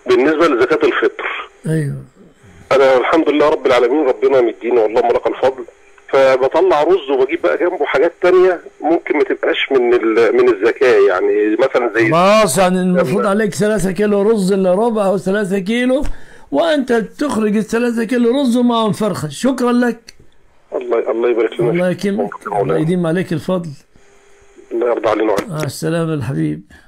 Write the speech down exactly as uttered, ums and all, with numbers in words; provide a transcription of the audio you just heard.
بالنسبه لزكاه الفطر، ايوه انا الحمد لله رب العالمين ربنا مديني والله لك الفضل، فبطلع رز وبجيب بقى جنبه حاجات تانية ممكن ما تبقاش من من الزكاه، يعني مثلا زي خلاص، يعني المفروض عليك ثلاثة كيلو رز الا ربع او ثلاثة كيلو، وانت تخرج الثلاثة كيلو رز ومعهم فرخه. شكرا لك. الله الله يبارك لنا. الله يكرمك، الله يديم عليك الفضل. الله يرضى علينا وعليك. مع السلامه الحبيب.